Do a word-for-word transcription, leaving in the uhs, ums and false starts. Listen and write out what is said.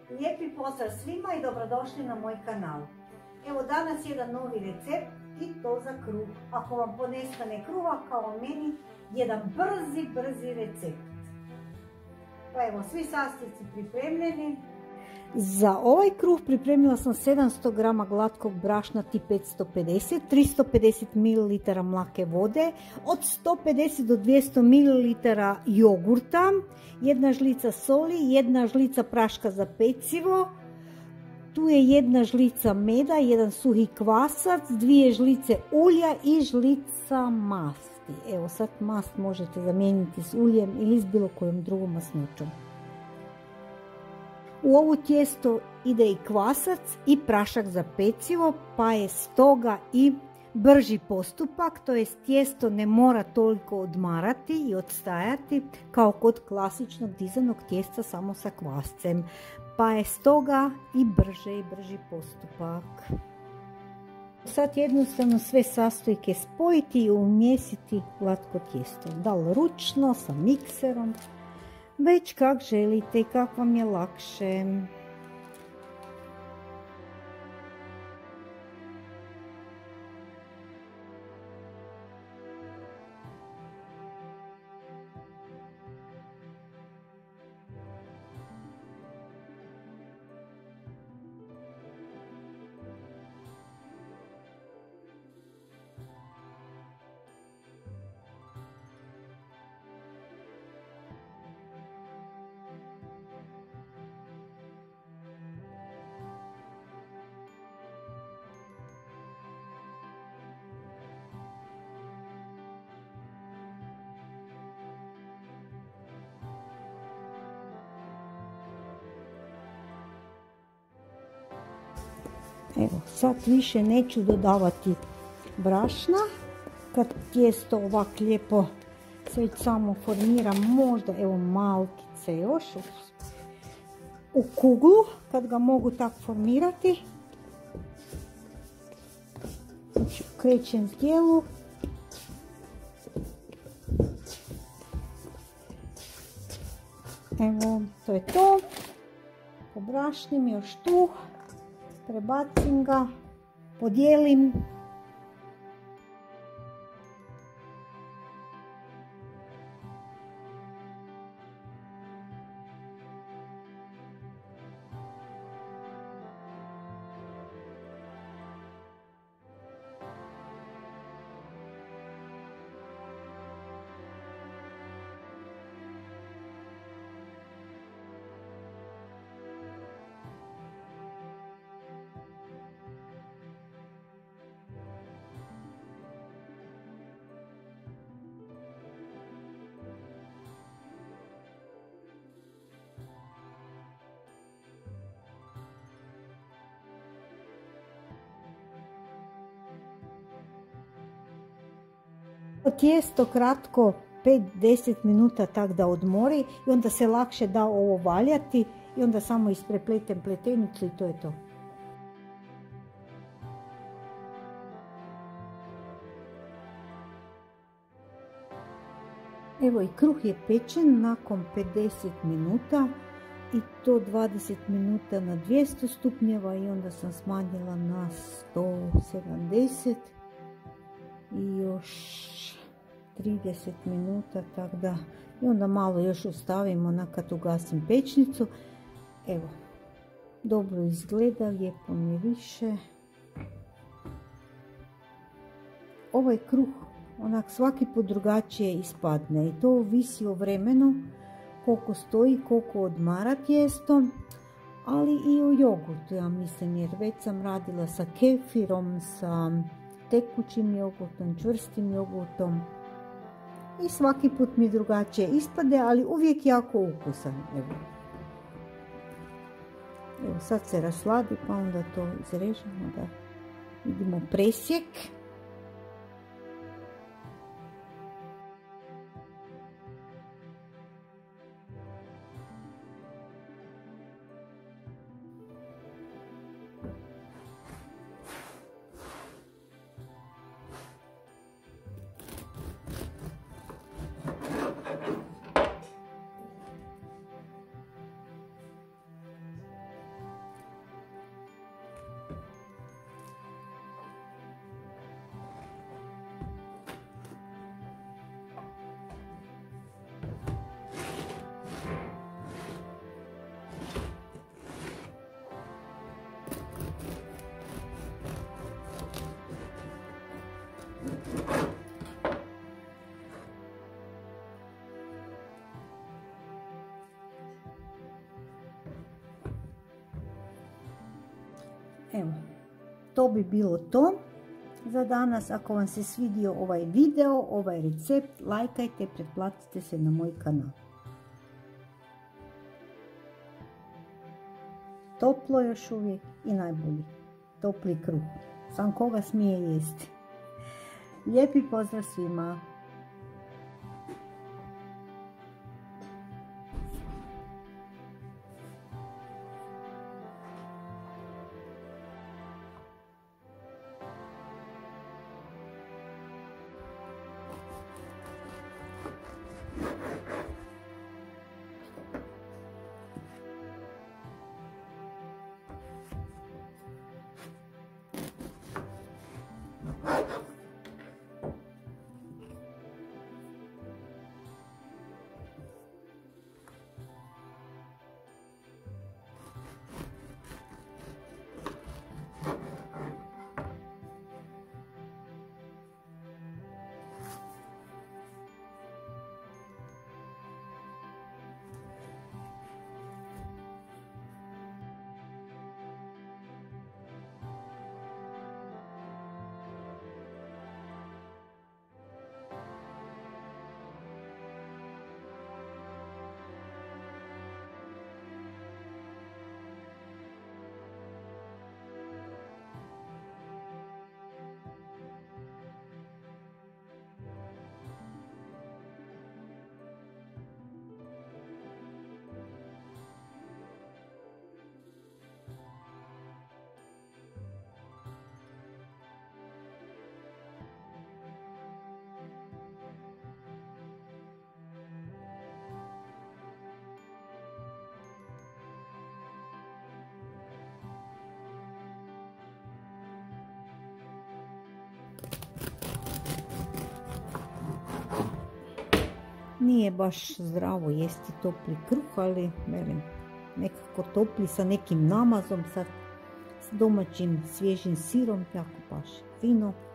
Lijepi pozdrav svima i dobrodošli na moj kanal. Evo danas jedan novi recept i to za kruh. Ako vam ponestane kruha kao meni, jedan brzi, brzi recept. Pa evo, svi sastojci pripremljeni. Za ovaj kruh pripremila sam sedamsto grama glatkog brašna tip petsto pedeset, tristo pedeset mililitara mlake vode, od sto pedeset do dvjesto mililitara jogurta, jedna žlica soli, jedna žlica praška za pecivo, tu je jedna žlica meda, jedan suhi kvasac, dvije žlice ulja i žlica masti. Evo sad mast možete zamijeniti s uljem ili s bilo kojom drugom masnoćom. U ovo tijesto ide i kvasac i prašak za pecivo, pa je stoga i brži postupak, to jest tijesto ne mora toliko odmarati i odstajati kao kod klasičnog dizanog tijesta samo sa kvascem, pa je stoga i brže i brži postupak. Sad jednostavno sve sastojke spojiti i umjesiti glatko tijesto, da li ručno sa mikserom, već kak želite i kak vam je lakše. Evo, sad više neću dodavati brašna. Kad tijesto ovak lijepo se već samo formira, možda evo malkice još u kuglu, kad ga mogu tako formirati. Znači, krećem zdjelu. Evo, to je to. Pobrašnim još tu. Prebacim ga, podijelim. Tijesto kratko pet do deset minuta tak da odmori i onda se lakše da ovo valjati i onda samo isprepletem pletenicu i to je to. Evo i kruh je pečen nakon pedeset minuta i to dvadeset minuta na dvjesto stupnjeva i onda sam smanjila na sto sedamdeset i još trideset minuta, tako da i onda malo još ostavimo na kad ugasim pečnicu. Evo, dobro izgleda, lijepo miriše. Ovaj kruh onak svaki put drugačije ispadne i to ovisi o vremenu, koliko stoji, koliko odmara tijesto, ali i o jogurtu, ja mislim, jer već sam radila sa kefirom, sa tekućim jogurtom, čvrstim jogurtom i svaki put mi drugačije ispade, ali uvijek jako ukusan. Evo, Evo sad se rasladi, pa onda to izrežemo da vidimo presjek. Evo, to bi bilo to za danas. Ako vam se svidio ovaj video, ovaj recept, lajkajte, pretplatite se na moj kanal. Toplo još uvijek i najbolji. Topli kruh. Sam koga smije jesti. Lijepi pozdrav svima. Nije baš zdravo jesti topli kruh, ali velim, nekako topli sa nekim namazom, sa domaćim svježim sirom, jako baš fino.